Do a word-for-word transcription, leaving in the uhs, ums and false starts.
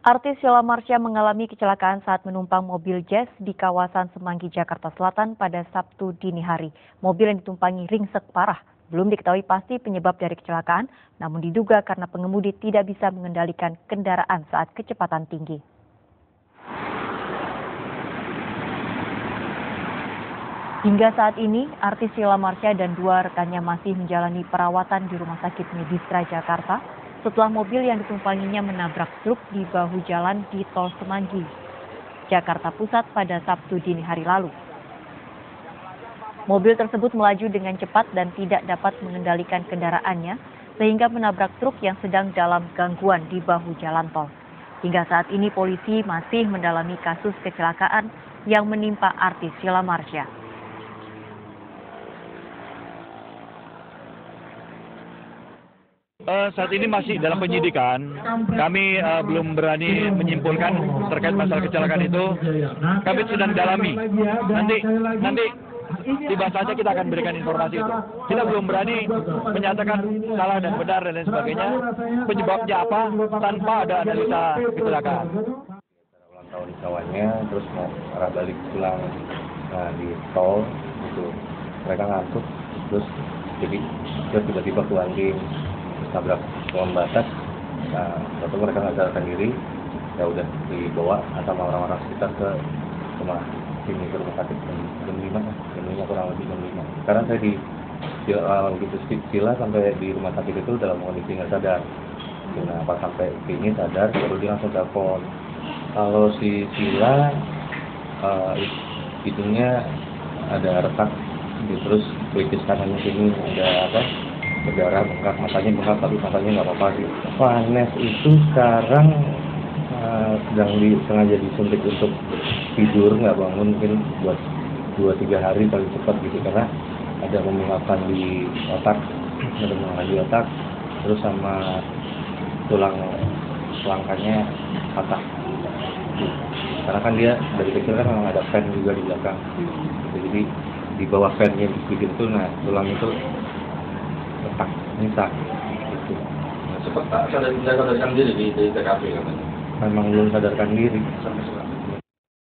Artis Sheila Marsha mengalami kecelakaan saat menumpang mobil Jazz di kawasan Semanggi, Jakarta Selatan pada Sabtu dini hari. Mobil yang ditumpangi ringsek parah. Belum diketahui pasti penyebab dari kecelakaan, namun diduga karena pengemudi tidak bisa mengendalikan kendaraan saat kecepatan tinggi. Hingga saat ini, artis Sheila Marsha dan dua rekannya masih menjalani perawatan di Rumah Sakit Medistra Jakarta setelah mobil yang ditumpanginya menabrak truk di bahu jalan di Tol Semanggi, Jakarta Pusat pada Sabtu dini hari lalu. Mobil tersebut melaju dengan cepat dan tidak dapat mengendalikan kendaraannya sehingga menabrak truk yang sedang dalam gangguan di bahu jalan tol. Hingga saat ini polisi masih mendalami kasus kecelakaan yang menimpa artis Sheila Marsha. Uh, saat ini masih dalam penyidikan, kami uh, belum berani menyimpulkan terkait masalah kecelakaan itu. Kami sedang dalami. Nanti, nanti tiba saja kita akan berikan informasi itu. Kita belum berani menyatakan salah dan benar dan lain sebagainya. Penyebabnya apa tanpa ada analisa kecelakaan. Ulang tahun kawannya, terus mau arah balik pulang nah, di tol, itu mereka ngantuk, terus jadi terus tiba-tiba keluarin tabrak kolong batas, nah waktu mereka nggak sadarkan diri, ya udah dibawa sama orang-orang sekitar ke rumah sini ke rumah sakit jam lima, jam lima kurang lebih jam lima. Sekarang saya di di awal gitu Sheila sampai di rumah sakit itu dalam kondisi nggak sadar. Nah pas sampai sini sadar, baru dia langsung telepon. Kalau si Sheila uh, hidungnya ada retak, terus pelipis kanannya sini ada apa? Berdarah, bengkak, matanya bengkak, tapi matanya nggak apa-apa sih. Vanes itu sekarang uh, sedang di, sengaja disuntik untuk tidur, nggak bangun, mungkin buat dua tiga hari paling cepat gitu, karena ada pembengkakan di otak, ada pembengkakan di otak, terus sama tulang selangkanya patah. Karena kan dia dari kecil kan memang ada fan juga di belakang, jadi di bawah fannya bikin itu, nah tulang itu letak, minta gitu. Nah, sempat tak sadar, sadarkan diri di, di T K P katanya. Memang belum sadarkan diri. Sampai sekarang.